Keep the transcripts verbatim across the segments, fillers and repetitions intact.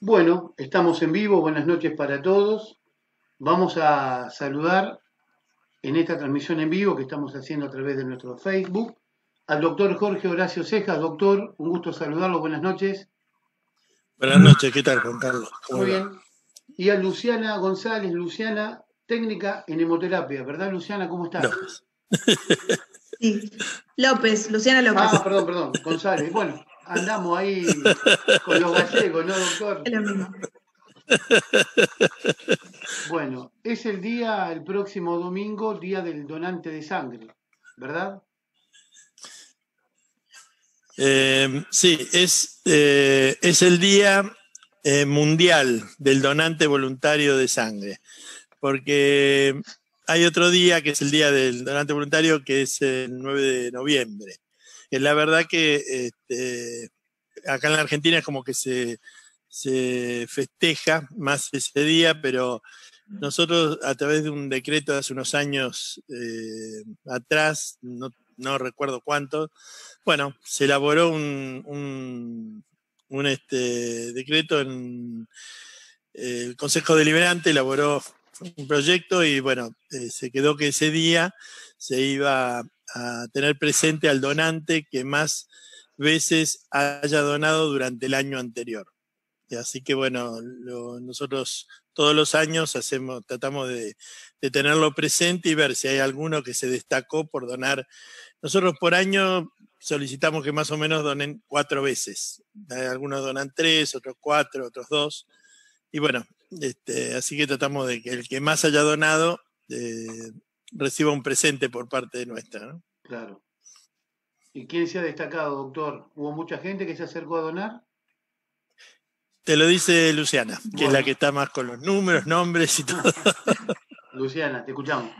Bueno, estamos en vivo, buenas noches para todos. Vamos a saludar en esta transmisión en vivo que estamos haciendo a través de nuestro Facebook al doctor Jorge Horacio Cejas. Doctor, un gusto saludarlo, buenas noches. Buenas noches, ¿qué tal, Juan Carlos? Muy bien. Y a Luciana González, Luciana, técnica en hemoterapia, ¿verdad, Luciana? ¿Cómo estás? López. Sí, López, Luciana López. Ah, perdón, perdón, González. Bueno, andamos ahí con los gallegos, ¿no, doctor? Es lo mismo. Bueno, es el día, el próximo domingo, día del donante de sangre, ¿verdad? Eh, sí, es, eh, es el Día eh, Mundial del Donante Voluntario de Sangre, porque hay otro día que es el Día del Donante Voluntario, que es el nueve de noviembre. Es la verdad que este, acá en la Argentina es como que se, se festeja más ese día, pero nosotros a través de un decreto de hace unos años eh, atrás, no, no recuerdo cuánto, bueno, se elaboró un, un, un este, decreto en eh, el Consejo Deliberante, elaboró un proyecto y bueno, eh, se quedó que ese día se iba a tener presente al donante que más veces haya donado durante el año anterior. Y así que bueno, lo, nosotros todos los años hacemos, tratamos de, de tenerlo presente y ver si hay alguno que se destacó por donar. Nosotros por año solicitamos que más o menos donen cuatro veces. Algunos donan tres, otros cuatro, otros dos. Y bueno, este, así que tratamos de que el que más haya donado eh, reciba un presente por parte de nuestra, ¿no? Claro. ¿Y quién se ha destacado, doctor? ¿Hubo mucha gente que se acercó a donar? Te lo dice Luciana, que Bueno. es la que está más con los números, nombres y todo. Luciana, te escuchamos.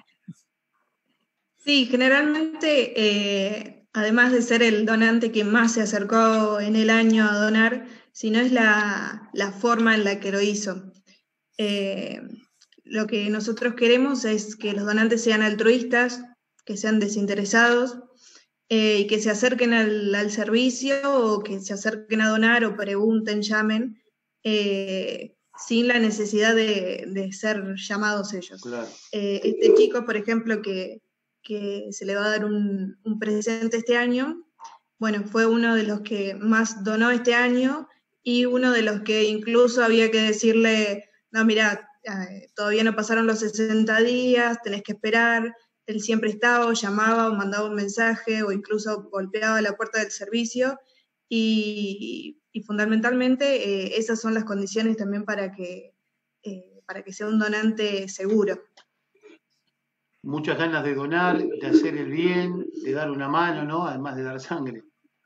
Sí, generalmente, eh, además de ser el donante que más se acercó en el año a donar, sino es la, la forma en la que lo hizo. Eh, lo que nosotros queremos es que los donantes sean altruistas, que sean desinteresados, eh, y que se acerquen al, al servicio o que se acerquen a donar o pregunten, llamen, eh, sin la necesidad de, de ser llamados ellos. Claro. Eh, este chico, por ejemplo, que, que se le va a dar un, un presente este año, bueno, fue uno de los que más donó este año y uno de los que incluso había que decirle, no, mira, eh, todavía no pasaron los sesenta días, tenés que esperar. Él siempre estaba, o llamaba, o mandaba un mensaje, o incluso golpeaba la puerta del servicio, y, y fundamentalmente eh, esas son las condiciones también para que, eh, para que sea un donante seguro. Muchas ganas de donar, de hacer el bien, de dar una mano, ¿no? Además de dar sangre.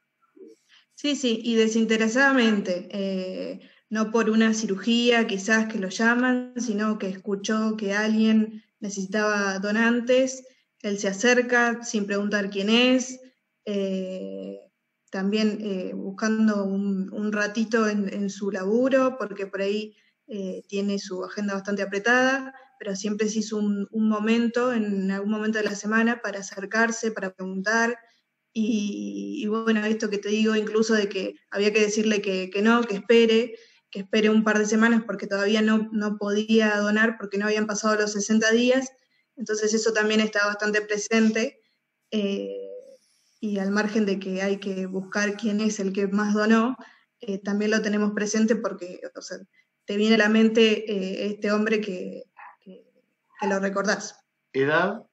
Sí, sí, y desinteresadamente, eh, no por una cirugía quizás que lo llaman, sino que escuchó que alguien necesitaba donantes, él se acerca sin preguntar quién es, eh, también eh, buscando un, un ratito en, en su laburo, porque por ahí eh, tiene su agenda bastante apretada, pero siempre se hizo un, un momento, en algún momento de la semana, para acercarse, para preguntar. Y, y bueno, esto que te digo, incluso de que había que decirle que, que no, que espere, que espere un par de semanas porque todavía no, no podía donar porque no habían pasado los sesenta días, entonces eso también está bastante presente, eh, y al margen de que hay que buscar quién es el que más donó, eh, también lo tenemos presente porque, o sea, te viene a la mente eh, este hombre que, que, que lo recordás. ¿Edad?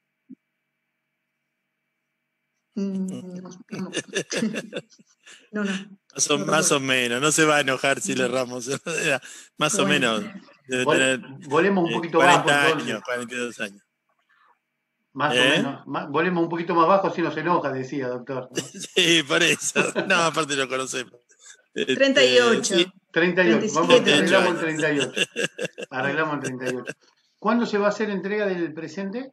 Mm, no, no. No, no. Más o, no más o menos, no se va a enojar si le erramos. Más bueno. o menos, debe Vol tener volemos un eh, poquito cuarenta bajo, años, entonces. cuarenta y dos años. Más ¿Eh? o menos. Más, volemos un poquito más bajo, así no se enoja, decía, doctor, ¿no? Sí, por eso. No, aparte lo conocemos. Este, treinta y ocho. sí. treinta y ocho. Vamos, treinta y siete. arreglamos el años. treinta y ocho. Arreglamos el treinta y ocho. ¿Cuándo se va a hacer entrega del presente?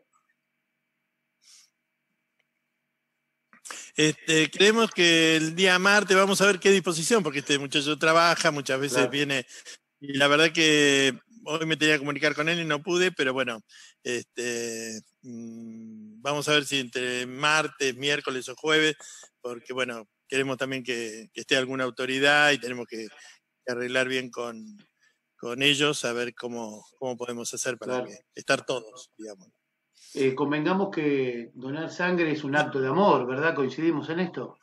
Este, creemos que el día martes vamos a ver qué disposición, porque este muchacho trabaja, muchas veces Claro. viene, y la verdad que hoy me tenía que comunicar con él y no pude, pero bueno, este, mmm, vamos a ver si entre martes, miércoles o jueves, porque bueno, queremos también que, que esté alguna autoridad y tenemos que, que arreglar bien con, con ellos a ver cómo, cómo podemos hacer para Claro. que, estar todos, digamos. Eh, convengamos que donar sangre es un acto de amor, ¿verdad? ¿Coincidimos en esto?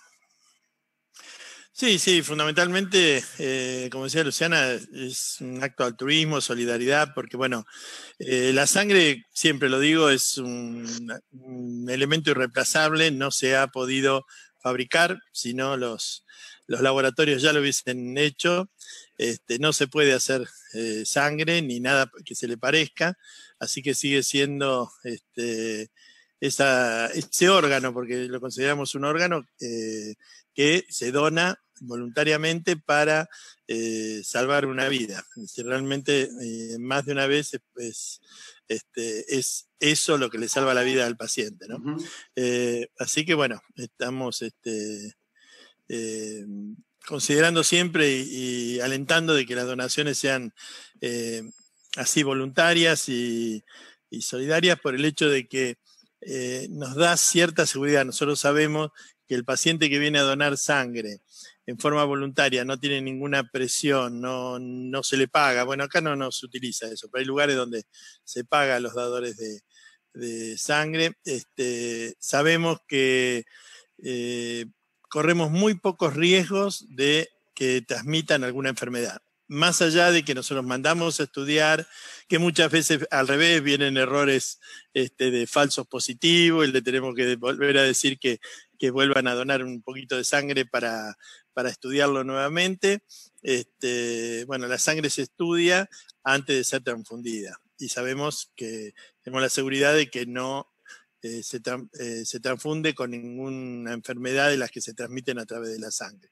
Sí, sí, fundamentalmente, eh, como decía Luciana, es un acto de altruismo, solidaridad, porque bueno, eh, la sangre, siempre lo digo, es un, un elemento irreemplazable, no se ha podido fabricar, sino los, los laboratorios ya lo hubiesen hecho. Este, no se puede hacer eh, sangre ni nada que se le parezca, así que sigue siendo este, esa, ese órgano, porque lo consideramos un órgano eh, que se dona voluntariamente para eh, salvar una vida. Si realmente eh, más de una vez es, es, este, es eso lo que le salva la vida al paciente, ¿no? Uh-huh. eh, así que bueno, estamos este, eh, considerando siempre y, y alentando de que las donaciones sean eh, así voluntarias y, y solidarias, por el hecho de que eh, nos da cierta seguridad. Nosotros sabemos que el paciente que viene a donar sangre en forma voluntaria no tiene ninguna presión, no, no se le paga. Bueno, acá no, no se utiliza eso, pero hay lugares donde se paga a los dadores de, de sangre. Este, sabemos que eh, corremos muy pocos riesgos de que transmitan alguna enfermedad. Más allá de que nosotros mandamos a estudiar, que muchas veces al revés vienen errores este, de falsos positivos y le tenemos que volver a decir que, que vuelvan a donar un poquito de sangre para, para estudiarlo nuevamente. Este, bueno, la sangre se estudia antes de ser transfundida y sabemos que tenemos la seguridad de que no eh, se, eh, se transfunde con ninguna enfermedad de las que se transmiten a través de la sangre.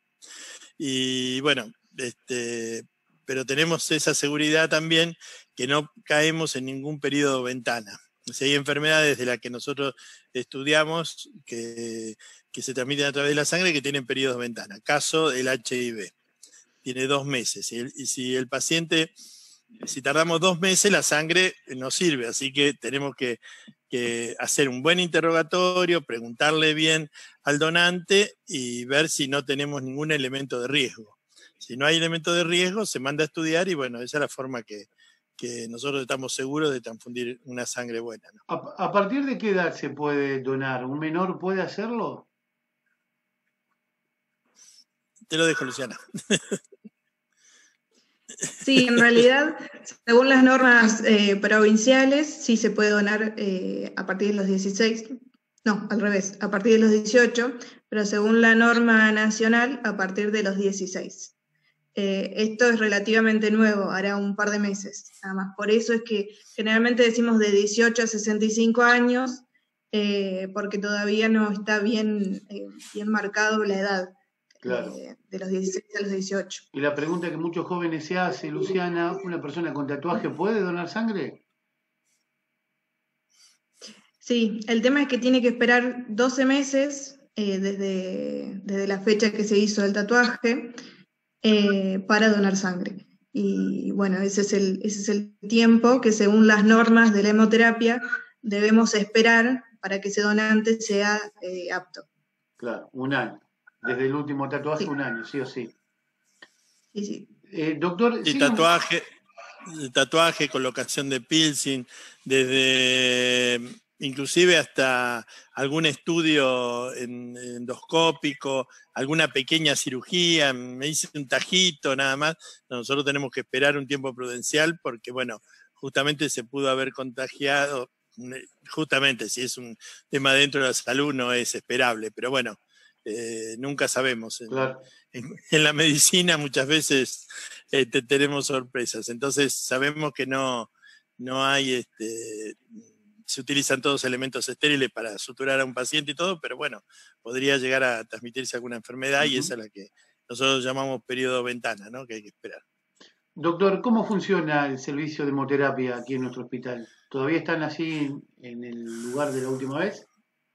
Y bueno, este, pero tenemos esa seguridad también que no caemos en ningún periodo ventana. O sea, hay enfermedades de las que nosotros estudiamos que, que se transmiten a través de la sangre que tienen periodos ventana. Caso del H I V, tiene dos meses. Y, el, y si el paciente, si tardamos dos meses, la sangre no sirve. Así que tenemos que, que hacer un buen interrogatorio, preguntarle bien al donante y ver si no tenemos ningún elemento de riesgo. Si no hay elemento de riesgo, se manda a estudiar y bueno, esa es la forma que, que nosotros estamos seguros de transfundir una sangre buena, ¿no? ¿A, ¿A partir de qué edad se puede donar? ¿Un menor puede hacerlo? Te lo dejo, Luciana. Sí, en realidad, según las normas eh, provinciales, sí se puede donar eh, a partir de los dieciséis, no, al revés, a partir de los dieciocho, pero según la norma nacional, a partir de los dieciséis. Eh, esto es relativamente nuevo, hará un par de meses, nada más. Por eso es que generalmente decimos de dieciocho a sesenta y cinco años, eh, porque todavía no está bien, eh, bien marcado la edad. Claro. Eh, de los dieciséis a los dieciocho. Y la pregunta que muchos jóvenes se hace, Luciana, ¿una persona con tatuaje puede donar sangre? Sí, el tema es que tiene que esperar doce meses eh, desde, desde la fecha que se hizo el tatuaje eh, para donar sangre. Y bueno, ese es, el, ese es el tiempo que según las normas de la hemoterapia debemos esperar para que ese donante sea eh, apto. Claro, un año. Desde el último tatuaje, sí. Un año, sí o sí. Sí, sí. Eh, doctor, y tatuaje, tatuaje, colocación de piercing, desde inclusive hasta algún estudio endoscópico, alguna pequeña cirugía, me hice un tajito nada más, nosotros tenemos que esperar un tiempo prudencial porque, bueno, justamente se pudo haber contagiado, justamente si es un tema dentro de la salud no es esperable, pero bueno, Eh, nunca sabemos. En, claro. en, en la medicina muchas veces eh, te, tenemos sorpresas. Entonces sabemos que no, no hay, este, se utilizan todos elementos estériles para suturar a un paciente y todo, pero bueno, podría llegar a transmitirse alguna enfermedad uh-huh. Y esa es la que nosotros llamamos periodo ventana, ¿no? Que hay que esperar. Doctor, ¿cómo funciona el servicio de hemoterapia aquí en nuestro hospital? ¿Todavía están así en el lugar de la última vez?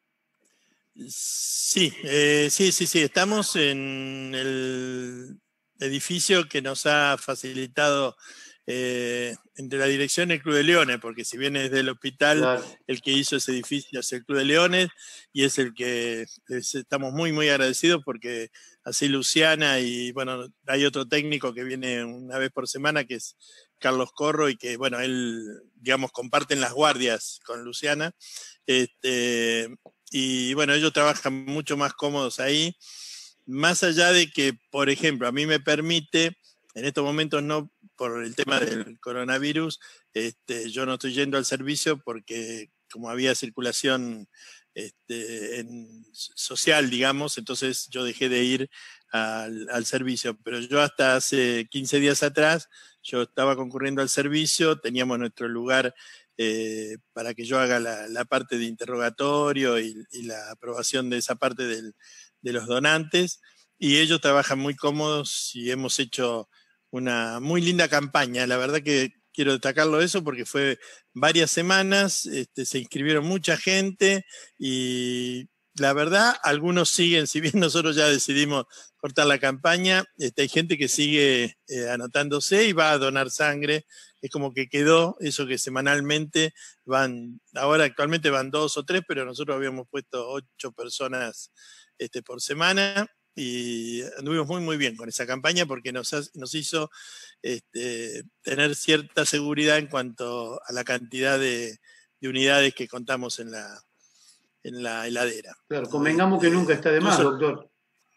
Sí, eh, sí, sí, sí. Estamos en el edificio que nos ha facilitado eh, entre la dirección y el Club de Leones, porque si bien es del hospital, claro. El que hizo ese edificio es el Club de Leones y es el que les estamos muy, muy agradecidos porque así Luciana y bueno, hay otro técnico que viene una vez por semana que es Carlos Corro, y que, bueno, él, digamos, comparten las guardias con Luciana. Este, y, bueno, ellos trabajan mucho más cómodos ahí, más allá de que, por ejemplo, a mí me permite, en estos momentos no, por el tema del coronavirus, este, yo no estoy yendo al servicio porque como había circulación este, en, social, digamos, entonces yo dejé de ir al, al servicio. Pero yo hasta hace quince días atrás, yo estaba concurriendo al servicio, teníamos nuestro lugar eh, para que yo haga la, la parte de interrogatorio y, y la aprobación de esa parte del, de los donantes, y ellos trabajan muy cómodos y hemos hecho una muy linda campaña. La verdad que quiero destacarlo eso porque fue varias semanas, este, se inscribieron mucha gente y la verdad algunos siguen, si bien nosotros ya decidimos cortar la campaña, este, hay gente que sigue eh, anotándose y va a donar sangre. Es como que quedó eso que semanalmente van, ahora actualmente van dos o tres, pero nosotros habíamos puesto ocho personas este, por semana. Y anduvimos muy muy bien con esa campaña porque nos, nos hizo este, tener cierta seguridad en cuanto a la cantidad de, de unidades que contamos en la, en la heladera. Claro, convengamos este, que nunca está de más, eso, doctor.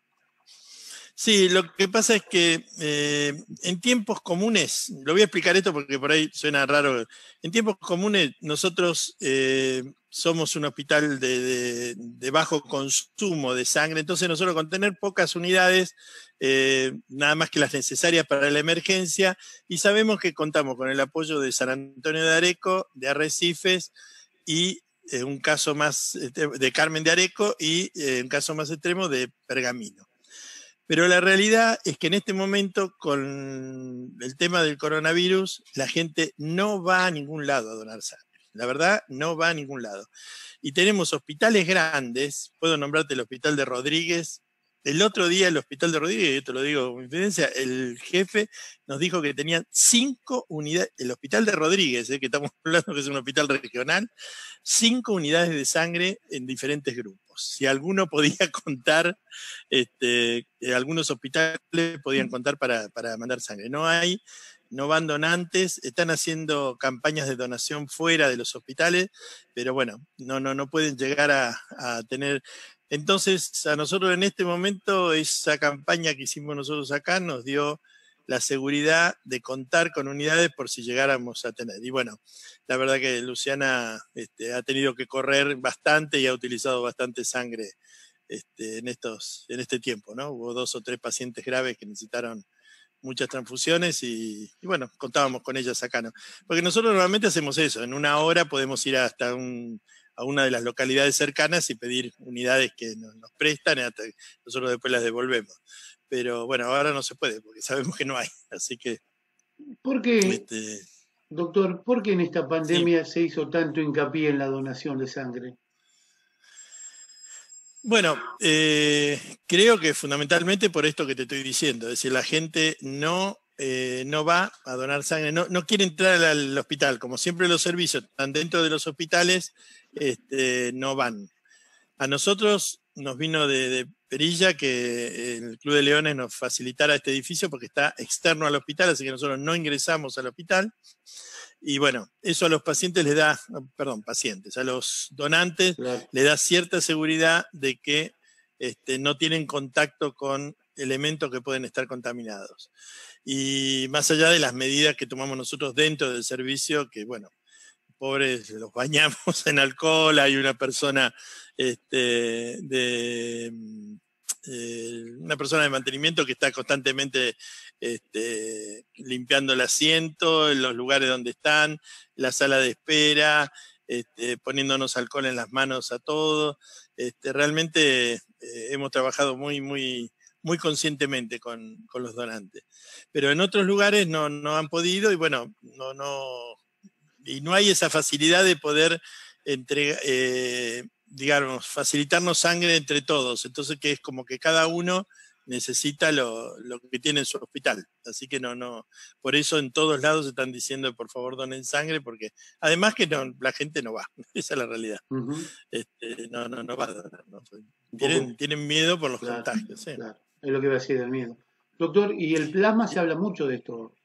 Sí, lo que pasa es que eh, en tiempos comunes, lo voy a explicar esto porque por ahí suena raro, en tiempos comunes nosotros eh, somos un hospital de, de, de bajo consumo de sangre, entonces nosotros con tener pocas unidades, eh, nada más que las necesarias para la emergencia, y sabemos que contamos con el apoyo de San Antonio de Areco, de Arrecifes y eh, un caso más de Carmen de Areco y eh, un caso más extremo de Pergamino. Pero la realidad es que en este momento, con el tema del coronavirus, la gente no va a ningún lado a donar sangre. La verdad, no va a ningún lado. Y tenemos hospitales grandes, puedo nombrarte el hospital de Rodríguez. El otro día el hospital de Rodríguez, yo te lo digo con infidencia, el jefe nos dijo que tenían cinco unidades, el hospital de Rodríguez, eh, que estamos hablando que es un hospital regional, cinco unidades de sangre en diferentes grupos. Si alguno podía contar, este, eh, algunos hospitales podían contar para, para mandar sangre. No hay, no van donantes, están haciendo campañas de donación fuera de los hospitales, pero bueno, no, no, no pueden llegar a, a tener. Entonces, a nosotros en este momento, esa campaña que hicimos nosotros acá nos dio la seguridad de contar con unidades por si llegáramos a tener. Y bueno, la verdad que Luciana este, ha tenido que correr bastante y ha utilizado bastante sangre este, en, estos, en este tiempo, ¿no? Hubo dos o tres pacientes graves que necesitaron muchas transfusiones y, y bueno, contábamos con ellas acá, ¿no? Porque nosotros normalmente hacemos eso, en una hora podemos ir hasta un, a una de las localidades cercanas y pedir unidades que nos, nos prestan y hasta nosotros después las devolvemos. Pero bueno, ahora no se puede porque sabemos que no hay, así que... ¿Por qué, este, doctor, por qué en esta pandemia sí. se hizo tanto hincapié en la donación de sangre? Bueno, eh, creo que fundamentalmente por esto que te estoy diciendo, es decir, la gente no, eh, no va a donar sangre, no, no quiere entrar al, al hospital, como siempre los servicios están dentro de los hospitales, este, no van. A nosotros nos vino de, de Perilla que el Club de Leones nos facilitara este edificio porque está externo al hospital, así que nosotros no ingresamos al hospital. Y bueno, eso a los pacientes les da, perdón, pacientes, a los donantes claro. les da cierta seguridad de que este, no tienen contacto con elementos que pueden estar contaminados. Y más allá de las medidas que tomamos nosotros dentro del servicio, que bueno, pobres los bañamos en alcohol, hay una persona este, de... Eh, una persona de mantenimiento que está constantemente este, limpiando el asiento, en los lugares donde están, la sala de espera, este, poniéndonos alcohol en las manos a todos. Este, realmente eh, hemos trabajado muy, muy, muy conscientemente con, con los donantes. Pero en otros lugares no, no han podido y bueno, no, no, y no hay esa facilidad de poder entregar. Eh, digamos, facilitarnos sangre entre todos, entonces que es como que cada uno necesita lo, lo que tiene en su hospital, así que no, no, por eso en todos lados están diciendo por favor donen sangre, porque además que no, la gente no va, esa es la realidad, uh-huh. este, no, no, no va a donar, ¿no? Tienen, tienen miedo por los claro, contagios. ¿Sí? Claro. Es lo que va a decir el miedo. Doctor, y el plasma se habla mucho de esto,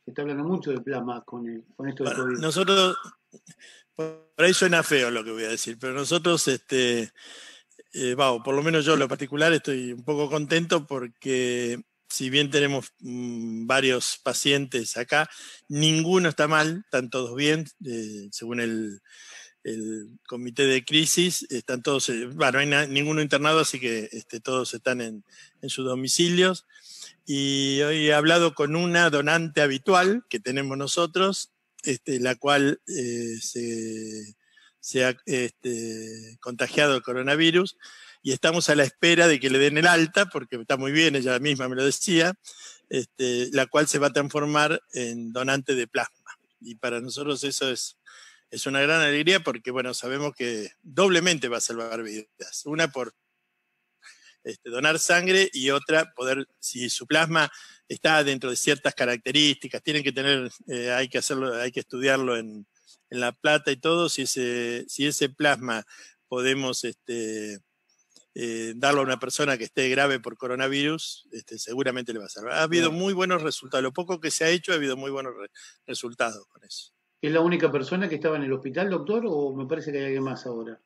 Se está hablando mucho de plasma con, el, con esto bueno, del COVID. Nosotros, por ahí suena feo lo que voy a decir, pero nosotros, este, eh, vamos, por lo menos yo en lo particular estoy un poco contento porque si bien tenemos mmm, varios pacientes acá, ninguno está mal, están todos bien, eh, según el, el comité de crisis, están todos, eh, bueno, no hay na, ninguno internado, así que este, todos están en, en sus domicilios. Y hoy he hablado con una donante habitual que tenemos nosotros, este, la cual eh, se, se ha este, contagiado el coronavirus, y estamos a la espera de que le den el alta, porque está muy bien, ella misma me lo decía, este, la cual se va a transformar en donante de plasma. Y para nosotros eso es, es una gran alegría porque, bueno, sabemos que doblemente va a salvar vidas. Una por este, donar sangre y otra poder, si su plasma está dentro de ciertas características, tienen que tener, eh, hay que hacerlo, hay que estudiarlo en, en La Plata y todo, si ese, si ese plasma podemos este, eh, darlo a una persona que esté grave por coronavirus, este, seguramente le va a salvar. Ha habido muy buenos resultados, lo poco que se ha hecho ha habido muy buenos re resultados con eso. ¿Es la única persona que estaba en el hospital, doctor, o me parece que hay alguien más ahora?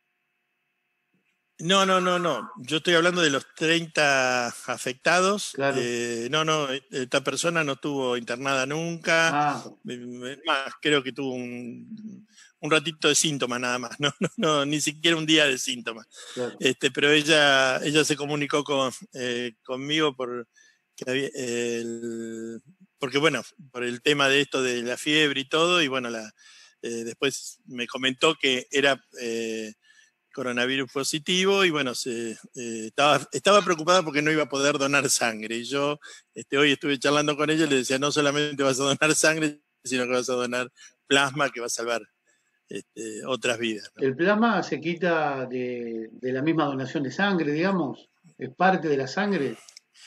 No, no, no, no. Yo estoy hablando de los treinta afectados. Claro. Eh, no, no, esta persona no estuvo internada nunca. Ah. Más, creo que tuvo un, un ratito de síntomas nada más. No, no, no, ni siquiera un día de síntomas. Claro. Este, pero ella, ella se comunicó con, eh, conmigo por que había, eh, el, porque bueno, por el tema de esto de la fiebre y todo, y bueno, la, eh, después me comentó que era eh, coronavirus positivo y bueno, se, eh, estaba, estaba preocupada porque no iba a poder donar sangre. Y yo este, hoy estuve charlando con ella y le decía, no solamente vas a donar sangre, sino que vas a donar plasma que va a salvar este, otras vidas, ¿no? ¿El plasma se quita de, de la misma donación de sangre, digamos? ¿Es parte de la sangre?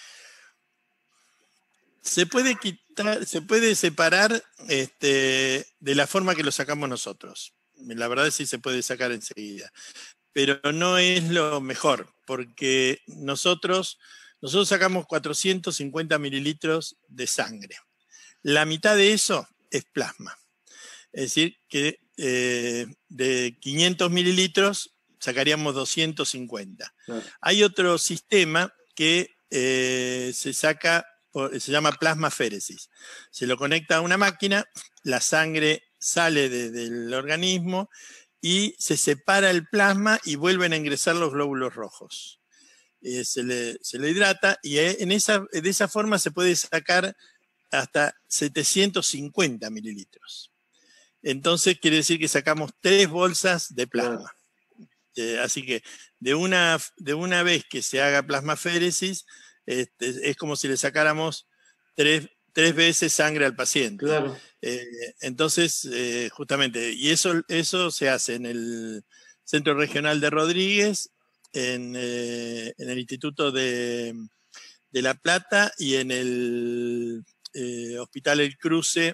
Se puede quitar, se puede separar este, de la forma que lo sacamos nosotros. La verdad es que sí se puede sacar enseguida. Pero no es lo mejor, porque nosotros, nosotros sacamos cuatrocientos cincuenta mililitros de sangre. La mitad de eso es plasma. Es decir, que eh, de quinientos mililitros sacaríamos doscientos cincuenta. Claro. Hay otro sistema que eh, se saca, se llama plasmaféresis. Se lo conecta a una máquina, la sangre sale de, del organismo y se separa el plasma y vuelven a ingresar los glóbulos rojos. Eh, se, le, se le hidrata y en esa, de esa forma se puede sacar hasta setecientos cincuenta mililitros. Entonces quiere decir que sacamos tres bolsas de plasma. Eh, así que de una, de una vez que se haga plasmaféresis, este, es como si le sacáramos tres, tres veces sangre al paciente. Claro. Eh, entonces, eh, justamente, y eso, eso se hace en el Centro Regional de Rodríguez, en, eh, en el Instituto de, de La Plata y en el eh, Hospital El Cruce,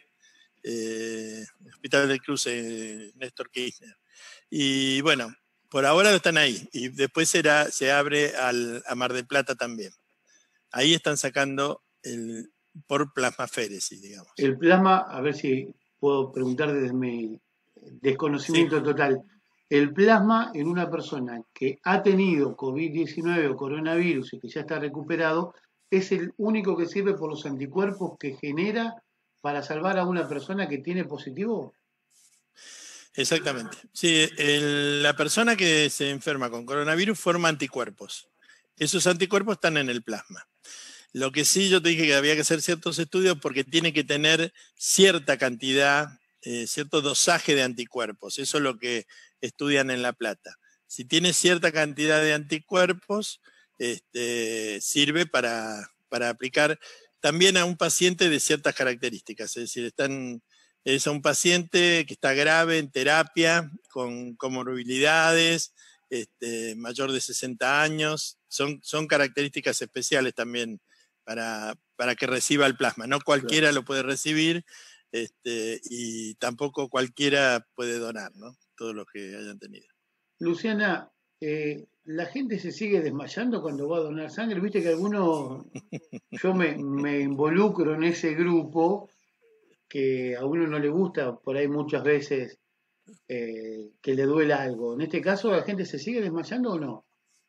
eh, Hospital del Cruce Néstor Kirchner. Y bueno, por ahora están ahí, y después será, se abre al, a Mar del Plata también. Ahí están sacando el, por plasmaféresis, digamos. El plasma, a ver si puedo preguntar desde mi desconocimiento sí. total. El plasma en una persona que ha tenido COVID diecinueve o coronavirus y que ya está recuperado, ¿es el único que sirve por los anticuerpos que genera para salvar a una persona que tiene positivo? Exactamente. Sí, el, la persona que se enferma con coronavirus forma anticuerpos. Esos anticuerpos están en el plasma. Lo que sí yo te dije que había que hacer ciertos estudios porque tiene que tener cierta cantidad, eh, cierto dosaje de anticuerpos. Eso es lo que estudian en La Plata. Si tiene cierta cantidad de anticuerpos, este, sirve para, para aplicar también a un paciente de ciertas características. Es decir, están, es a un paciente que está grave en terapia, con comorbilidades, este, mayor de sesenta años. Son, son características especiales también para, para que reciba el plasma. No cualquiera lo puede recibir este, y tampoco cualquiera puede donar, ¿no? Todos los que hayan tenido. Luciana, eh, ¿la gente se sigue desmayando cuando va a donar sangre? Viste que algunos, yo me, me involucro en ese grupo que a uno no le gusta, por ahí muchas veces, eh, que le duela algo. En este caso, ¿la gente se sigue desmayando o no?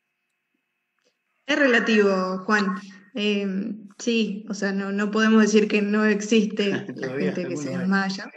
Es relativo, Juan. Eh, sí, o sea, no, no podemos decir que no existe la Todavía gente que se algunos hay. desmaya,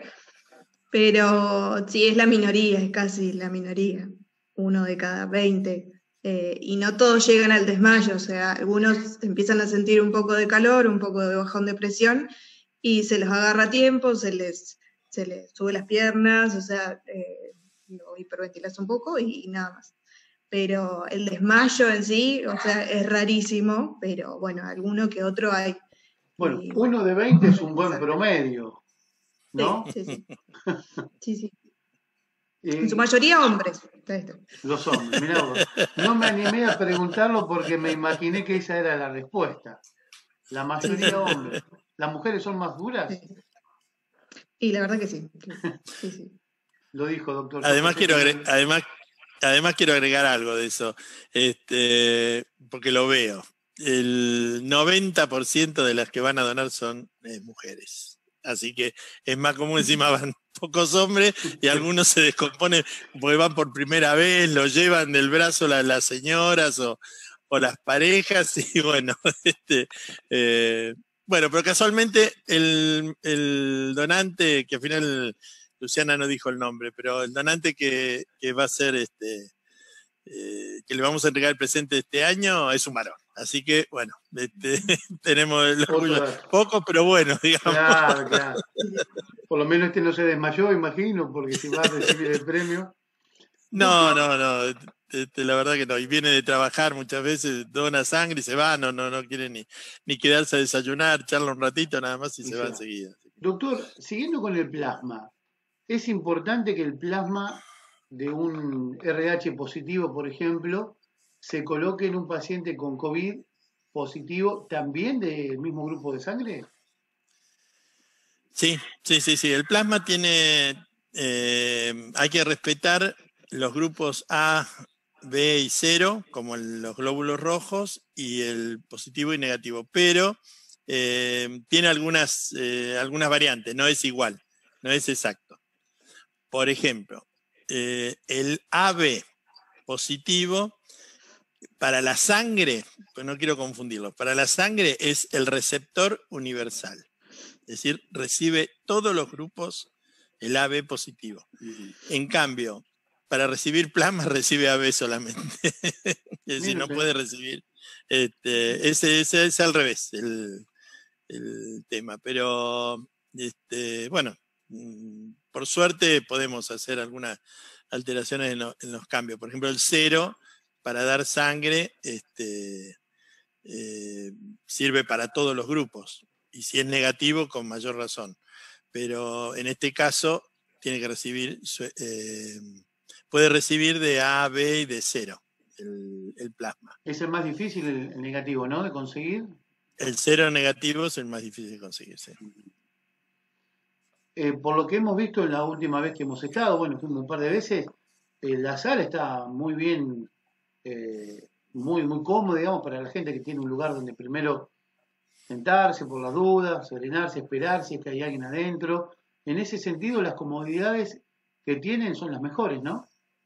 pero sí es la minoría, es casi la minoría, uno de cada veinte. Eh, y no todos llegan al desmayo, o sea, algunos empiezan a sentir un poco de calor, un poco de bajón de presión, y se los agarra a tiempo, se les, se les sube las piernas, o sea, eh, lo hiperventilas un poco y, y nada más. Pero el desmayo en sí, o sea, es rarísimo, pero bueno, alguno que otro hay. Bueno, Y uno bueno, de veinte es un buen exacto. promedio, Sí, ¿no? sí, sí. Sí, sí. En su Eh, mayoría hombres. Ahí está. los hombres, mirá vos. No me animé a preguntarlo porque me imaginé que esa era la respuesta. La mayoría hombres. ¿Las mujeres son más duras? Sí. Y la verdad que sí. Sí, sí, sí. Lo dijo doctor Jorge Además quiero, Ceja. agre- además, además quiero agregar algo de eso, este, porque lo veo. El noventa por ciento de las que van a donar son eh, mujeres. Así que es más común, encima van pocos hombres y algunos se descomponen porque van por primera vez, lo llevan del brazo la- las señoras o, o las parejas y bueno, este, eh, bueno, pero casualmente el, el donante, que al final Luciana no dijo el nombre, pero el donante que, que va a ser este, eh, que le vamos a entregar el presente este año es un varón. Así que, bueno, este, tenemos el orgullo. Otro dato. Poco, pero bueno, digamos. Claro, claro. Por lo menos este no se desmayó, imagino, porque si va a recibir el premio. No, Doctor, no, no. Este, la verdad que no. Y viene de trabajar muchas veces, dona sangre y se va, no, no, no quiere ni, ni quedarse a desayunar, charla un ratito nada más y y se se va va. enseguida. Doctor, siguiendo con el plasma, es importante que el plasma de un R H positivo, por ejemplo, se coloque en un paciente con COVID positivo también del mismo grupo de sangre. Sí, sí, sí, sí. El plasma tiene, eh, hay que respetar los grupos A, B y cero, como el- los glóbulos rojos, y el positivo y negativo, pero eh, tiene algunas, eh, algunas variantes, no es igual, no es exacto. Por ejemplo, eh, el A B positivo para la sangre, pues no quiero confundirlo, para la sangre es el receptor universal. Es decir, recibe todos los grupos el A B positivo. En cambio, para recibir plasma recibe A B solamente. Es decir, Mire no usted. puede recibir. Este, ese, ese es al revés el, el tema. Pero, este, bueno, mm, por suerte podemos hacer algunas alteraciones en, lo- en los cambios. Por ejemplo, el cero para dar sangre este, eh, sirve para todos los grupos. Y si es negativo, con mayor razón. Pero en este caso, tiene que recibir, eh, puede recibir de A, B y de cero el, el plasma. Es el más difícil, el, el negativo, ¿no? De conseguir. El cero negativo es el más difícil de conseguir. Sí. Eh, por lo que hemos visto en la última vez que hemos estado, bueno, fuimos un par de veces, eh, la sala está muy bien, eh, muy, muy cómoda, digamos, para la gente que tiene un lugar donde primero sentarse por las dudas, serenarse, esperar si es que hay alguien adentro. En ese sentido, las comodidades que tienen son las mejores, ¿no?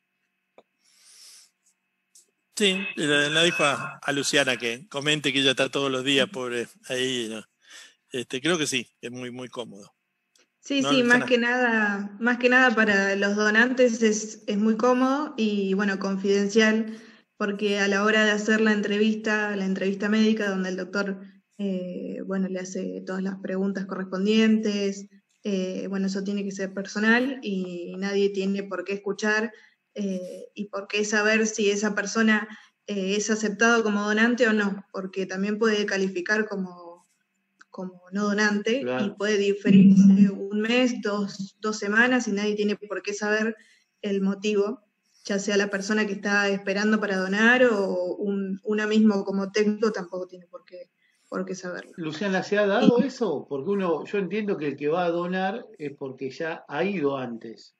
Sí, la, la dijo a, a Luciana que comente que ella está todos los días, pobre, ahí. ¿No? Este, creo que sí, es muy, muy cómodo. Sí, ¿No, sí, más Luciana? que nada, más que nada para los donantes es, es muy cómodo y bueno, confidencial, porque a la hora de hacer la entrevista, la entrevista médica, donde el doctor eh, bueno, le hace todas las preguntas correspondientes, eh, bueno, eso tiene que ser personal y nadie tiene por qué escuchar eh, y por qué saber si esa persona eh, es aceptado como donante o no, porque también puede calificar como como no donante Claro. y puede diferirse un mes, dos, dos semanas y nadie tiene por qué saber el motivo, ya sea la persona que está esperando para donar o un, una mismo como técnico tampoco tiene por qué, por qué saberlo. Luciana, ¿se ha Y, dado eso? Porque uno, yo entiendo que el que va a donar es porque ya ha ido antes.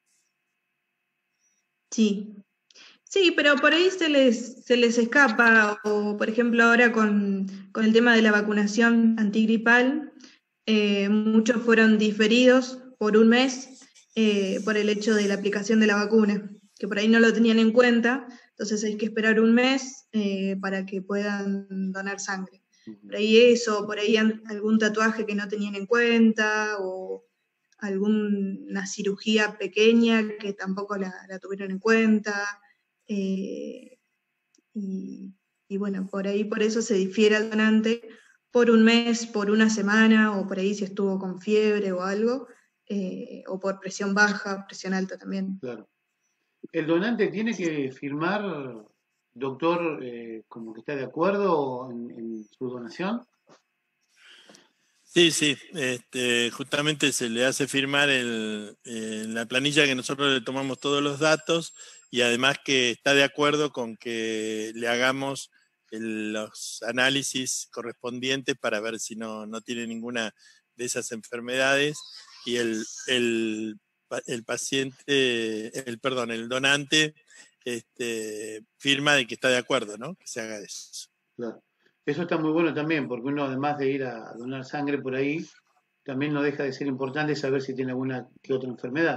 sí, sí, pero por ahí se les, se les escapa, o por ejemplo ahora con, con el tema de la vacunación antigripal, eh, muchos fueron diferidos por un mes eh, por el hecho de la aplicación de la vacuna, que por ahí no lo tenían en cuenta, entonces hay que esperar un mes eh, para que puedan donar sangre. Por ahí eso, por ahí algún tatuaje que no tenían en cuenta, o alguna cirugía pequeña que tampoco la, la tuvieron en cuenta, eh, y, y bueno, por ahí por eso se difiere al donante por un mes, por una semana, o por ahí si estuvo con fiebre o algo, eh, o por presión baja, presión alta también. Claro. ¿El donante tiene que firmar, doctor, eh, como que está de acuerdo en, en su donación? Sí, sí, este, justamente se le hace firmar el, eh, la planilla que nosotros le tomamos todos los datos, y además que está de acuerdo con que le hagamos el, los análisis correspondientes para ver si no, no tiene ninguna de esas enfermedades, y el, el, el paciente, el perdón, el donante este, firma de que está de acuerdo, ¿no? Que se haga eso. Claro. Eso está muy bueno también, porque uno, además de ir a donar sangre por ahí, también no deja de ser importante saber si tiene alguna que otra enfermedad.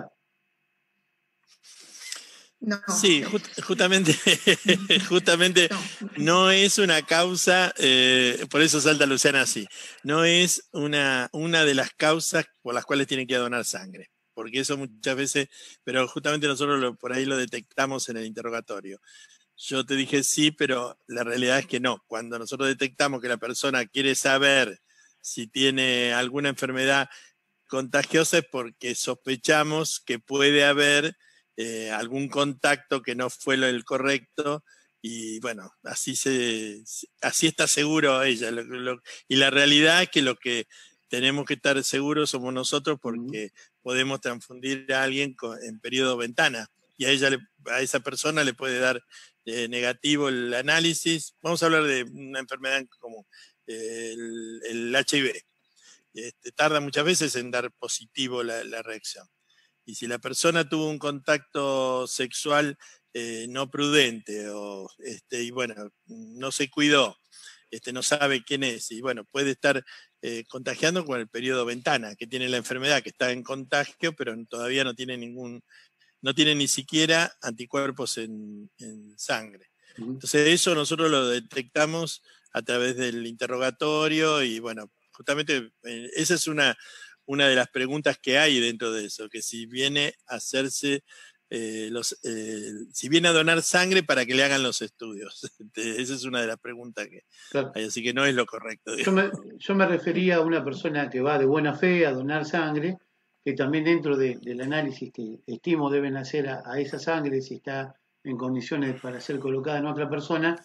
No. Sí, just, justamente, justamente no. no es una causa, eh, por eso salta Luciana así, no es una, una de las causas por las cuales tiene que donar sangre, porque eso muchas veces, pero justamente nosotros lo, por ahí lo detectamos en el interrogatorio. Yo te dije sí, pero la realidad es que no. Cuando nosotros detectamos que la persona quiere saber si tiene alguna enfermedad contagiosa es porque sospechamos que puede haber eh, algún contacto que no fue lo el correcto, y bueno, así, se, así está seguro ella. Lo, lo, y la realidad es que lo que tenemos que estar seguros somos nosotros, porque uh-huh. podemos transfundir a alguien con, en periodo ventana, y a, ella le, a esa persona le puede dar eh, negativo el análisis. Vamos a hablar de una enfermedad como eh, el, el H I V. Este, tarda muchas veces en dar positivo la, la reacción. Y si la persona tuvo un contacto sexual eh, no prudente, o, este, y bueno, no se cuidó, este, no sabe quién es, y bueno, puede estar eh, contagiando con el periodo ventana, que tiene la enfermedad, que está en contagio, pero todavía no tiene ningún, no tiene ni siquiera anticuerpos en, en sangre. Entonces eso nosotros lo detectamos a través del interrogatorio, y bueno, justamente eh, esa es una, una de las preguntas que hay dentro de eso, que si viene a hacerse, eh, los, eh, si viene a donar sangre para que le hagan los estudios. Esa es una de las preguntas que claro. hay, así que no es lo correcto. Yo me, yo me refería a una persona que va de buena fe a donar sangre, que también dentro de, del análisis que estimo deben hacer a, a esa sangre, si está en condiciones para ser colocada en otra persona,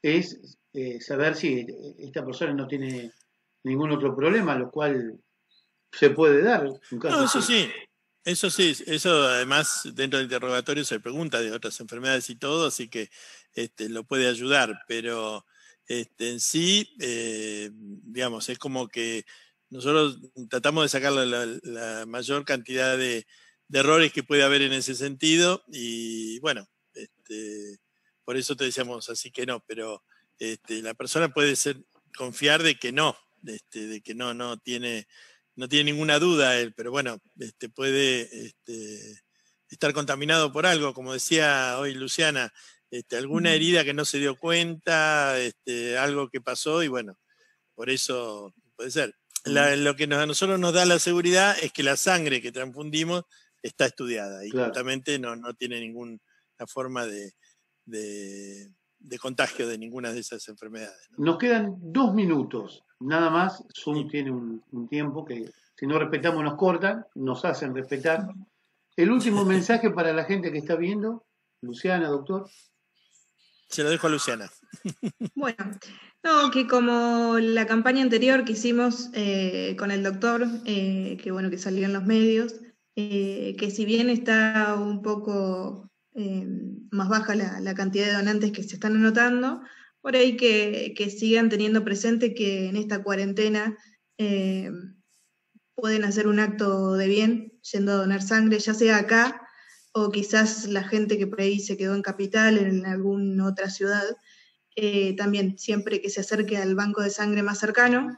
es eh, saber si esta persona no tiene ningún otro problema, lo cual se puede dar. Un caso no, eso así. sí, eso sí, eso además dentro del interrogatorio se pregunta de otras enfermedades y todo, así que este, lo puede ayudar, pero este, en sí, eh, digamos, es como que nosotros tratamos de sacar la, la, la mayor cantidad de, de errores que puede haber en ese sentido, y bueno, este, por eso te decíamos así que no, pero este, la persona puede ser confiar de que no, este, de que no, no tiene, no tiene ninguna duda él, pero bueno, este, puede este, estar contaminado por algo, como decía hoy Luciana, este, alguna herida que no se dio cuenta, este, algo que pasó, y bueno, por eso puede ser. La, lo que nos, a nosotros nos da la seguridad es que la sangre que transfundimos está estudiada, y claro. justamente no, no tiene ninguna forma de, de, de contagio de ninguna de esas enfermedades, ¿no? Nos quedan dos minutos, nada más. Zoom sí. tiene un, un tiempo que si no respetamos nos cortan, nos hacen respetar. El último mensaje para la gente que está viendo, Luciana, doctor. Se lo dejo a Luciana. Bueno, no, que como la campaña anterior que hicimos eh, con el doctor, eh, que bueno, que salió en los medios, eh, que si bien está un poco eh, más baja la, la cantidad de donantes que se están anotando, por ahí que, que sigan teniendo presente que en esta cuarentena eh, pueden hacer un acto de bien yendo a donar sangre, ya sea acá o quizás la gente que por ahí se quedó en Capital, en alguna otra ciudad. Eh, también siempre que se acerque al banco de sangre más cercano,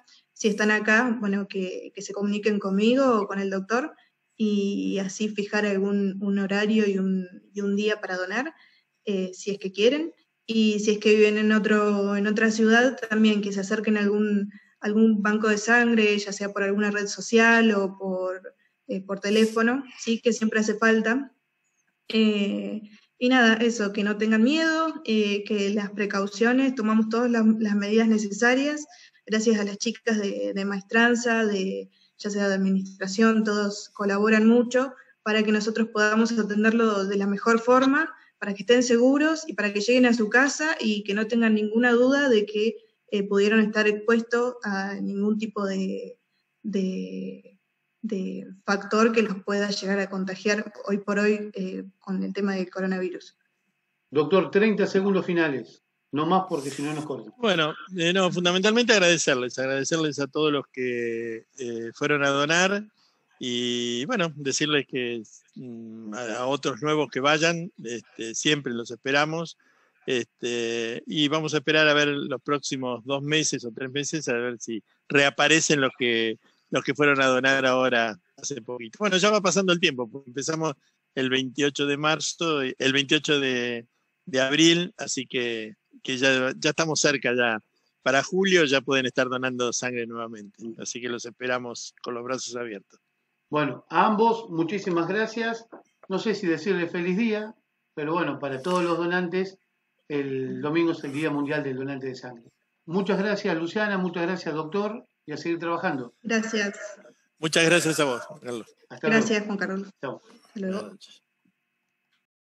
si están acá, bueno, que, que se comuniquen conmigo o con el doctor y así fijar algún un horario y un, y un día para donar, eh, si es que quieren. Y si es que viven en, otro, en otra ciudad, también que se acerquen a algún, algún banco de sangre, ya sea por alguna red social o por, eh, por teléfono, ¿sí? Que siempre hace falta. Eh, y nada, eso, que no tengan miedo, eh, que las precauciones, tomamos todas las, las medidas necesarias, gracias a las chicas de, de maestranza, de, ya sea de administración, todos colaboran mucho para que nosotros podamos atenderlo de la mejor forma, para que estén seguros y para que lleguen a su casa y que no tengan ninguna duda de que eh, pudieron estar expuestos a ningún tipo de, de, de factor que los pueda llegar a contagiar hoy por hoy eh, con el tema del coronavirus. Doctor, treinta segundos finales, no más porque si no nos cortan. Bueno, eh, no, fundamentalmente agradecerles, agradecerles a todos los que eh, fueron a donar y bueno, decirles que mm, a, a otros nuevos que vayan, este, siempre los esperamos. Este, y vamos a esperar a ver los próximos dos meses o tres meses a ver si reaparecen los que, los que fueron a donar ahora hace poquito. Bueno, ya va pasando el tiempo, porque empezamos el veintiocho de marzo, el veintiocho de, de abril, así que, que ya, ya estamos cerca ya. Para julio ya pueden estar donando sangre nuevamente, así que los esperamos con los brazos abiertos. Bueno, a ambos muchísimas gracias. No sé si decirle feliz día, pero bueno, para todos los donantes, el domingo es el Día Mundial del Donante de Sangre. Muchas gracias, Luciana, muchas gracias, doctor, y a seguir trabajando. Gracias. Muchas gracias a vos, Juan Carlos. Hasta gracias, luego. Juan Carlos. Chao. Hasta luego. Buenas noches.